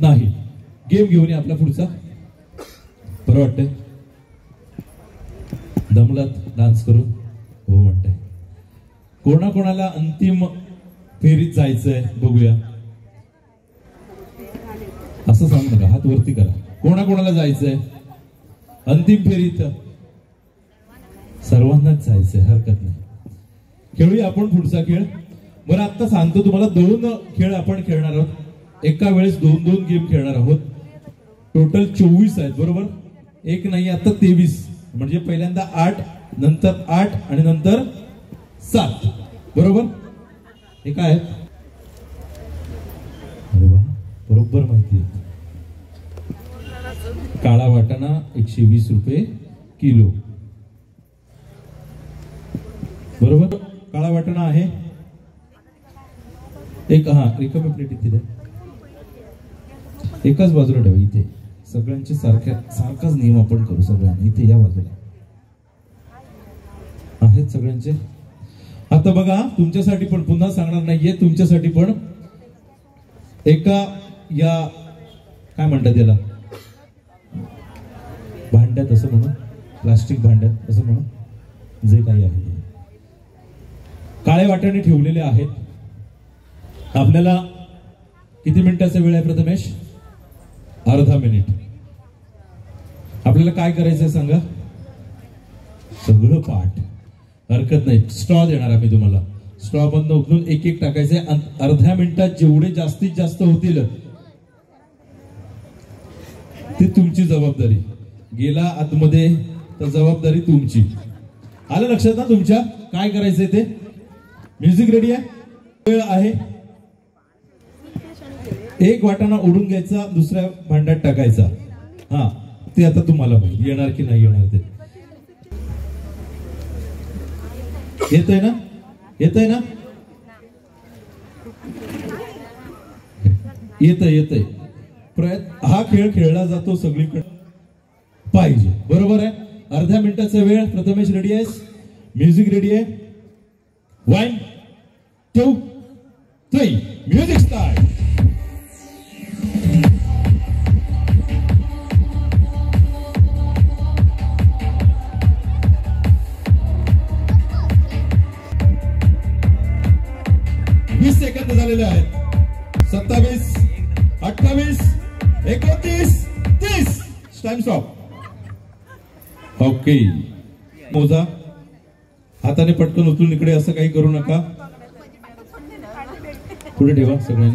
नाही. गेम घेऊन या आपला पुढचा. बरं वाटतंय? दमलात डान्स करून? हो वाटतंय. कोणाकोणाला अंतिम फेरीत जायचंय बघूया. असं सांग नका, हात वरती करा. कोणाकोणाला जायचंय अंतिम फेरीत? सर्वांनाच जायचंय, हरकत नाही. खेळूया आपण पुढचा खेळ. बरं आता सांगतो तुम्हाला, 2 खेळ आपण खेळणार आहोत. एका वेळेस 2-2 गेम खेळणार आहोत. टोटल 24 आहेत, बरोबर? एक नाही, आता 23. म्हणजे पहिल्यांदा 8, नंतर 8 आणि नंतर 7, बरोबर? हे काय आहेत? अरे वा, बरोबर माहिती आहे. काळा वाटाणा 120 रुपये किलो, बरोबर? काळा वाटाणा आहे एक. हा, रिकामी प्लेट इथे द्या. एकाच बाजूला ठेवा. इथे सगळ्यांचे सारखाच नियम आपण करू. सगळ्यांना इथे या बाजूला आहेत सगळ्यांचे. आता बघा, तुमच्यासाठी पण पुन्हा सांगणार नाहीये, तुमच्यासाठी पण एका या काय म्हणतात त्याला, भांड्यात असं म्हणू, प्लास्टिक भांड्यात असं म्हणू, जे काही आहे ते काळे वाटाणे ठेवलेले आहेत. आपल्याला किती मिनिटाचा वेळ आहे प्रथमेश? अर्धा मिनिट. आपल्याला काय करायचंय सांगा? सगळं पाठ, हरकत नाही. स्ट्रॉ देणार आम्ही तुम्हाला. स्ट्रॉ बंद उचलून एक एक टाकायचंय. अर्ध्या मिनिटात जेवढे जास्तीत जास्त होतील ते तुमची जबाबदारी. गेला आतमध्ये तर जबाबदारी तुमची. आलं लक्षात ना तुमच्या? काय करायचंय ते? म्युझिक रेडी आहे? वेळ आहे. एक वाटाणा ओढून घ्यायचा, दुसऱ्या भांड्यात टाकायचा. हा, ते आता तुम्हाला माहिती येणार की नाही येणार ते. येतंय ना? येतंय ना? येतंय. हा खेळ खेळला जातो सगळीकडे पाहिजे, बरोबर आहे? अर्ध्या मिनिटाचा वेळ. प्रथमेश रेडी आहेस? म्युझिक रेडी आहे? 1, 2, 3 म्युझिक स्टार्ट. सेकंद झालेले आहेत. 27, 28, 29, 30. Time stop. ओके, मोजा. हाताने पटकन उचलून इकडे असं काही करू नका. पुढे ठेवा सगळ्यांनी.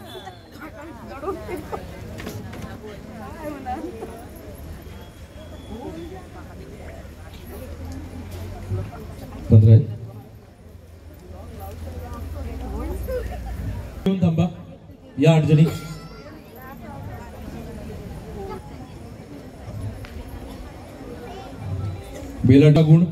थांबा. या अडचणी. बेलाटा गुण.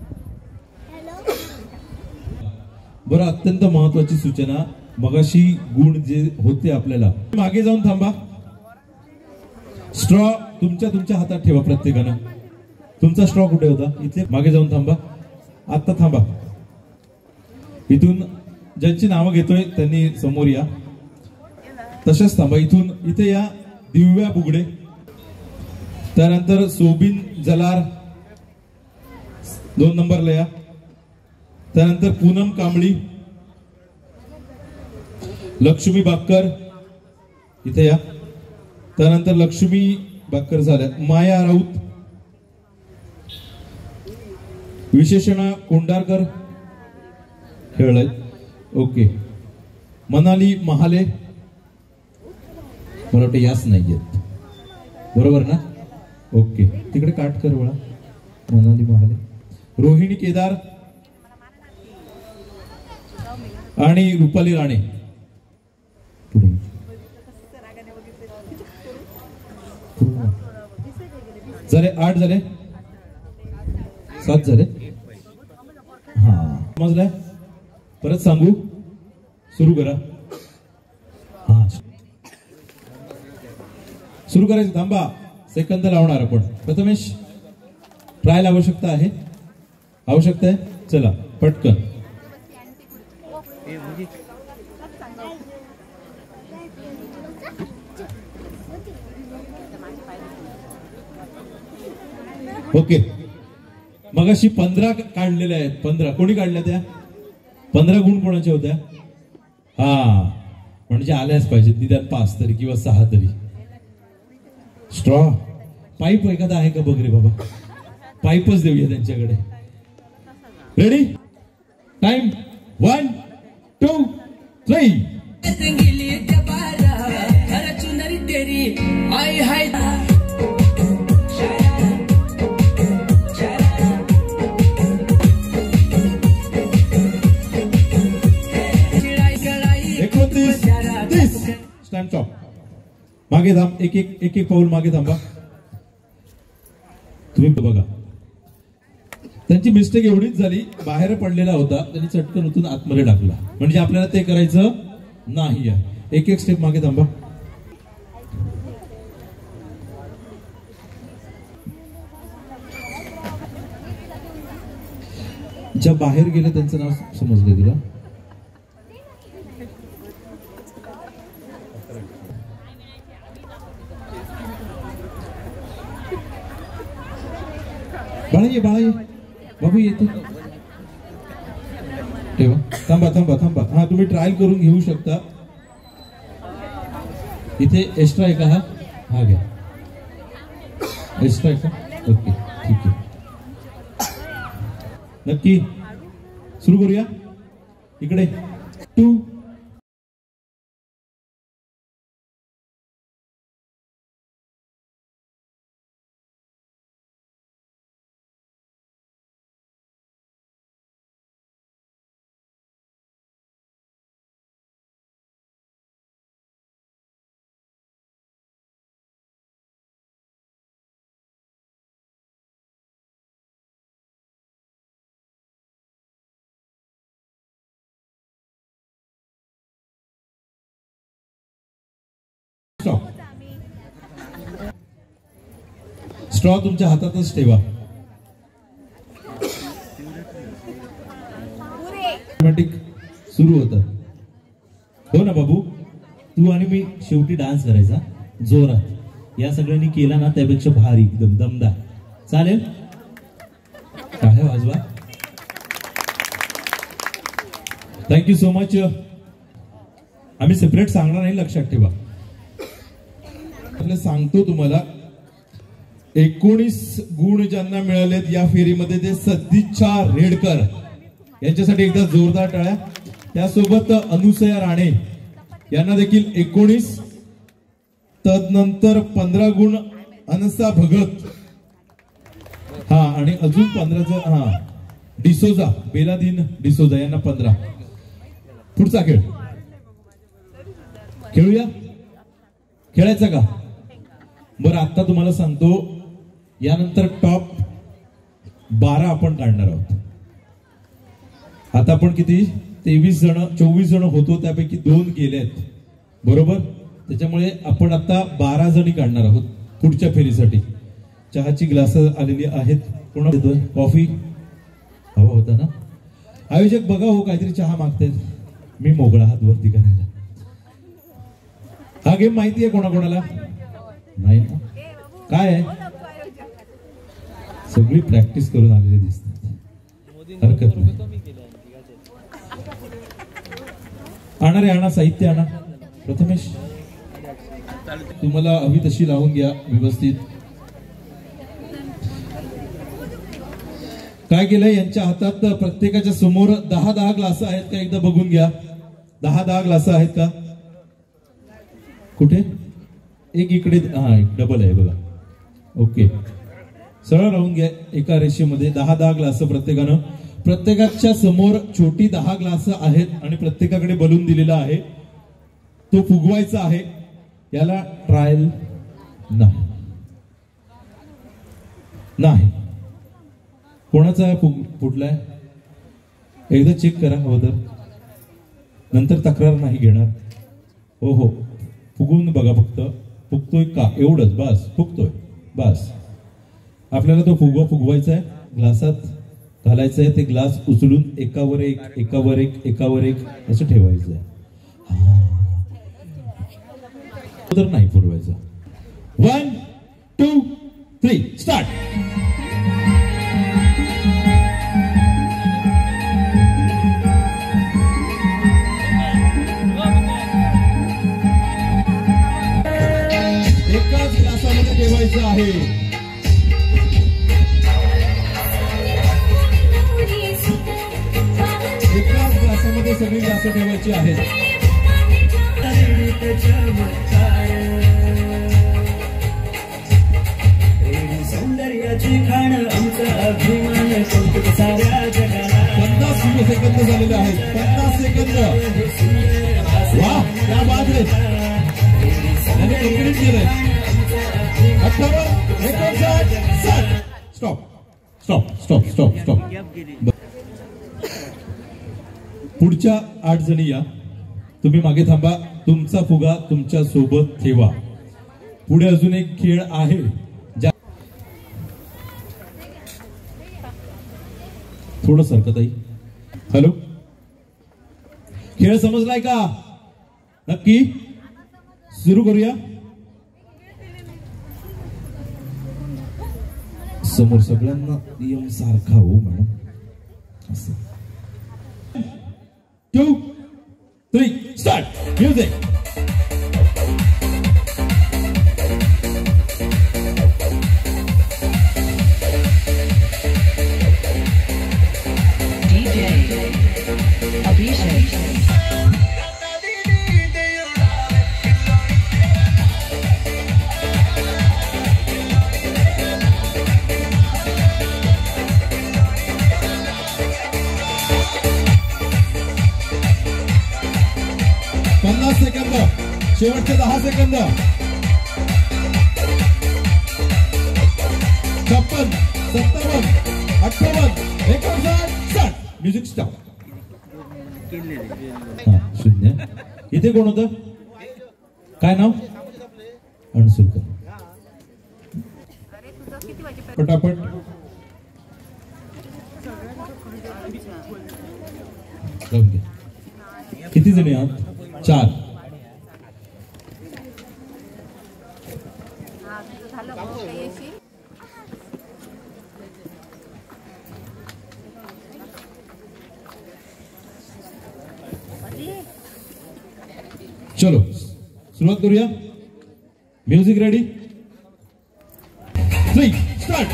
बरं, अत्यंत महत्वाची सूचना. मगाशी गुण जे होते आपल्याला, मागे जाऊन थांबा. स्ट्रॉ तुमच्या हातात ठेवा प्रत्येकानं. तुमचा स्ट्रॉ कुठे होता? इथे. मागे जाऊन थांबा. आता थांबा. इथून ज्यांची नावं घेतोय त्यांनी समोर या. तसेच थांबा. इथून इथे या. दिव्या बुगडे, त्यानंतर सोबिन जलार 2 नंबरला या. त्यानंतर पूनम कांबळी, लक्ष्मी बाक्कर इथे या. त्यानंतर लक्ष्मी बाक्कर झाल्या. माया राऊत, विशेषणा कोंडारकर खेळलाय. ओके. मनाली महाले, मला वाटतं याच नाही येत, बरोबर ना? ओके, तिकडे काट कर वळा. मनाली महाले. रोहिणी केदार आणि रुपाली राणे. पुढे झाले. 8 झाले, 7 झाले. हा, समजलंय? परत सांगू? सुरू करा. हा, सुरू करायचं. थांबा, सेकंद लावणार आपण. प्रथमेश, ट्रायल आवश्यकता आहे? आवश्यकता आहे. चला पटकन. ओके, मग अशी 15 काढलेल्या आहेत. 15 कोणी काढल्या त्या? 15 गुण कोणाच्या होत्या? हा, म्हणजे आल्याच पाहिजेत निदान 5 तरी किंवा 6 तरी. स्ट्रॉ पाईप एखादा आहे का बघ रे बाबा, पाईपच देऊया त्यांच्याकडे. Ready, time 1 2 3. Stand stop. मागे थांब, एक एक पाऊल मागे थांबा. तुम्ही बघा, त्यांची मिस्टेक एवढीच झाली, बाहेर पडलेला होता, त्यांनी चटकन उतरून आतमध्ये टाकला. म्हणजे आपल्याला ते करायचं नाही आहे. एक स्टेप मागे थांबा. ज्या बाहेर गेले त्यांचं नाव समजलंय तुला? बाळा बाबू येतो. ठेवा, थांबा. हा, तुम्ही ट्रायल करून घेऊ शकता. इथे एक्स्ट्रा आहे का? हा घ्या. एक्स्ट्रा आहे का? ओके, ठीक आहे. नक्की सुरू करूया. इकडे 2 स्ट्रॉ तुमच्या हातातच ठेवा. ऑटोमॅटिक सुरू होतं. हो ना बाबू, तू आणि मी शेवटी डान्स करायचा जोरात. या सगळ्यांनी केला ना त्यापेक्षा भारी, एकदम दमदार. चालेल? टाळ्या वाजवा. Thank you so much. आम्ही सेपरेट सांगणार नाही, लक्षात ठेवा. सांगतो तुम्हाला, 19 गुण ज्यांना मिळालेत या फेरीमध्ये ते सदिच्छा रेडकर यांच्यासाठी एकदा जोरदार टाळ्या. त्यासोबत अनुसया राणे यांना देखील 19. तदनंतर 15 गुण अनसा भगत. हा, आणि अजून 15चं हा डिसोजा, बेलादीन डिसोजा यांना 15. पुढचा खेळ खेळूया. खेळायचा का? बरं, आता तुम्हाला सांगतो, यानंतर टॉप 12 आपण काढणार आहोत. आता आपण किती 24 जण होतो, त्यापैकी 2 गेलेत बरोबर. त्याच्यामुळे आपण आता 12 जणी काढणार आहोत पुढच्या फेरीसाठी. चहाची ग्लास आलेली आहेत. कोणा देतोय? कॉफी हवा होता ना? आयोजक बघा हो, काहीतरी चहा मागतायत. मी मोकळा हात वरती करायला. हा गेम माहिती आहे कोणाकोणाला? नाही ना? काय आहे? सगळी प्रॅक्टिस करून आलेली दिसतात. हरकत नाही. आणा साहित्य आणा. प्रथमेश, तुम्हाला हवी तशी लावून घ्या व्यवस्थित. काय केलंय, यांच्या हातात प्रत्येकाच्या समोर 10 ग्लास आहेत का? एकदा बघून घ्या. 10 ग्लास आहेत का? कुठे? एक इकडे, हा डबल आहे बघा. ओके, सरळ राहून घ्या एका रेषेमध्ये. 10 ग्लास प्रत्येकानं. प्रत्येकाच्या समोर छोटी 10 ग्लास आहेत आणि प्रत्येकाकडे बलून दिलेला आहे, तो फुगवायचा आहे. याला ट्रायल नाही. कोणाचा फुटलाय एकदा चेक करा हवं तर, नंतर तक्रार नाही घेणार. हो, फुगवून बघा फक्त. फुगतोय का एवढंच बस. फुगतोय बस. आपल्याला तो फुगवायचा आहे. ग्लासात घालायचं आहे. ते ग्लास उचलून एकावर एक असं ठेवायचं आहे. तर नाही पुरवायचं. 1 2 3 स्टार्ट. करायचं आहे. एकाच ग्लासामध्ये सगळी ग्लास ठेवायची आहेत. सौंदर्याची खाण आमचा अभिमान साऱ्या जगाला. 50 सेकंद झालेले आहेत. 50 सेकंद. वाह, क्या बात आहे. त्याने कंप्लीट केलंय. 58, 59, 60. Stop stop stop stop stop. पुढच्या 8 जणी या. तुम्ही मागे थांबा. तुमचा फुगा तुमच्या सोबत ठेवा. पुढे अजून एक खेळ आहे. थोडं सरकत आहे. हॅलो, खेळ समजलाय का? नक्की सुरू करूया. समोर सगळ्यांना नियम सारखा हो मॅडम. असं 2, 3 स्टार्ट. म्युझिक. शेवटचे 10 सेकंद. 56, 57, 58, 59, 60. Music stop. 0. इथे कोण होतं? काय नाव? अणसुलकर. पटापट. किती जणी आहात? 4. चलो सुरुवात करूया. Music ready. 3 स्टार्ट.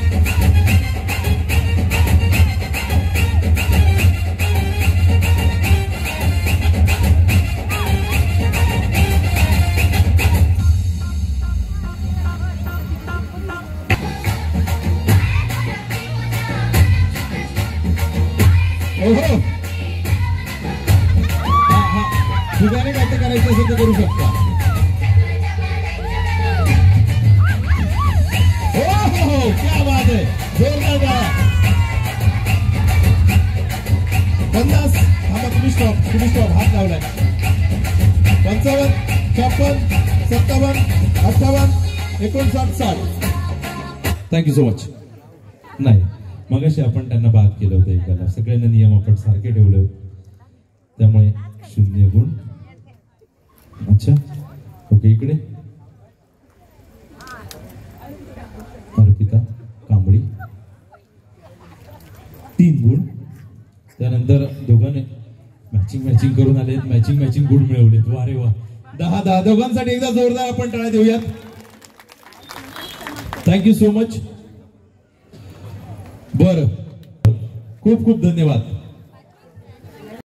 ओहो, फुगाने काय करायचं असेल तर करू शकता. हो, क्या बात आहे. जोरदार गाणं. 50. तुम्ही स्टॉप. हात लावलाय. 55, 56, 57, 58, 59, 60. Thank you so much. नाही, मगाशी आपण त्यांना बाद केलं होतं एकाला. सगळ्यांना नियम आपण सारखे ठेवले होते, त्यामुळे 0 गुण. अच्छा, ओके. इकडे अर्पिता कांबळी 3 गुण. त्यानंतर दोघांनी मॅचिंग करून आले. मॅचिंग गुण मिळवलेत. वा रे वा. 10 दोघांसाठी एकदा जोरदार आपण टाळ्या देऊयात. Thank you so much. बरं, खूप खूप धन्यवाद.